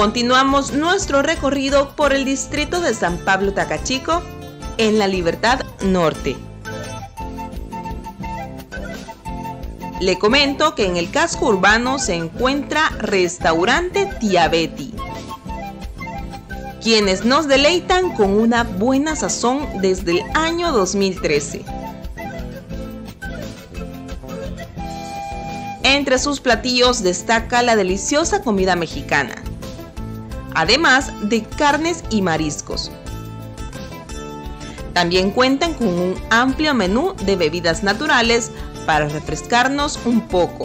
Continuamos nuestro recorrido por el distrito de San Pablo Tacachico en La Libertad Norte. Le comento que en el casco urbano se encuentra Restaurante Tía Betty, quienes nos deleitan con una buena sazón desde el año 2013. Entre sus platillos destaca la deliciosa comida mexicana, además de carnes y mariscos. También cuentan con un amplio menú de bebidas naturales para refrescarnos un poco.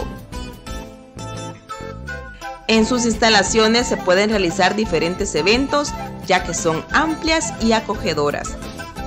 En sus instalaciones se pueden realizar diferentes eventos, ya que son amplias y acogedoras.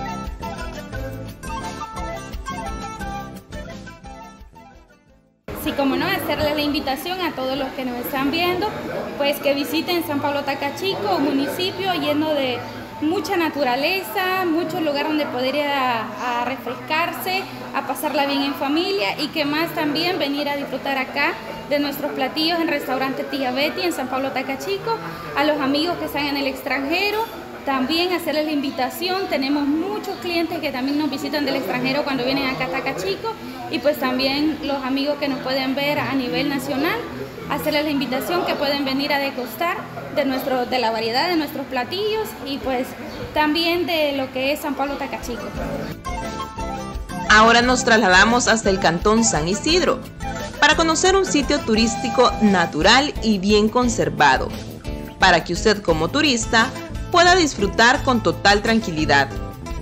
Sí, como no, hacerles la invitación a todos los que nos están viendo, pues que visiten San Pablo Tacachico, un municipio lleno de mucha naturaleza, muchos lugares donde poder ir a refrescarse, a pasarla bien en familia, y que más también venir a disfrutar acá de nuestros platillos en Restaurante Tía Betty en San Pablo Tacachico. A los amigos que están en el extranjero, también hacerles la invitación. Tenemos muchos clientes que también nos visitan del extranjero cuando vienen acá a Tacachico, y pues también los amigos que nos pueden ver a nivel nacional, hacerles la invitación que pueden venir a degustar de la variedad de nuestros platillos, y pues también de lo que es San Pablo Tacachico. Ahora nos trasladamos hasta el cantón San Isidro para conocer un sitio turístico natural y bien conservado, para que usted como turista pueda disfrutar con total tranquilidad.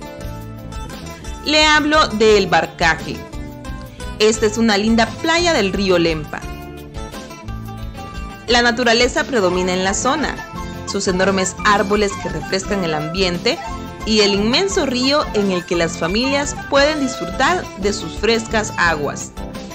Le hablo del Barcaje. Esta es una linda playa del río Lempa. La naturaleza predomina en la zona, sus enormes árboles que refrescan el ambiente y el inmenso río en el que las familias pueden disfrutar de sus frescas aguas.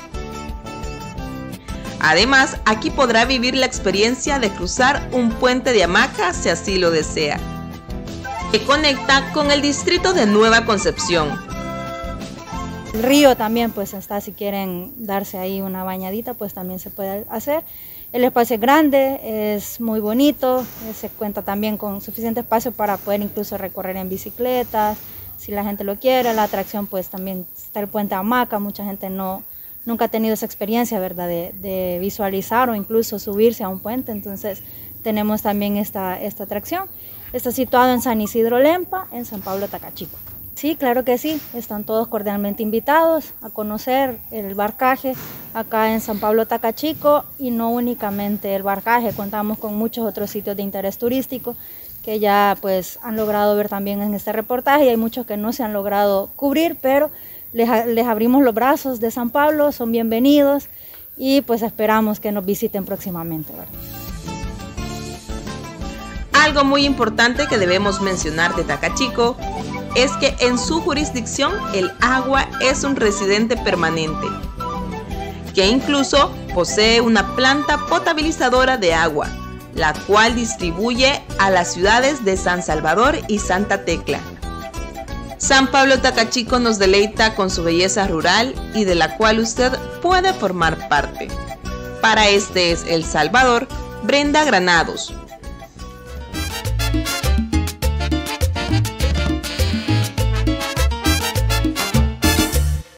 Además, aquí podrá vivir la experiencia de cruzar un puente de hamaca si así lo desea, que conecta con el distrito de Nueva Concepción. El río también pues está, si quieren darse ahí una bañadita, pues también se puede hacer. El espacio es grande, es muy bonito, se cuenta también con suficiente espacio para poder incluso recorrer en bicicletas, si la gente lo quiere. La atracción pues también está el puente hamaca. Mucha gente nunca ha tenido esa experiencia, ¿verdad?, de visualizar o incluso subirse a un puente. Entonces tenemos también esta atracción. Está situado en San Isidro Lempa, en San Pablo Tacachico. Sí, claro que sí, están todos cordialmente invitados a conocer el Barcaje acá en San Pablo Tacachico, y no únicamente el Barcaje, contamos con muchos otros sitios de interés turístico que ya pues han logrado ver también en este reportaje, y hay muchos que no se han logrado cubrir, pero les abrimos los brazos de San Pablo, son bienvenidos, y pues esperamos que nos visiten próximamente, ¿verdad? Algo muy importante que debemos mencionar de Tacachico es que en su jurisdicción el agua es un residente permanente, que incluso posee una planta potabilizadora de agua, la cual distribuye a las ciudades de San Salvador y Santa Tecla. San Pablo Tacachico nos deleita con su belleza rural y de la cual usted puede formar parte. Para este es El Salvador, Brenda Granados.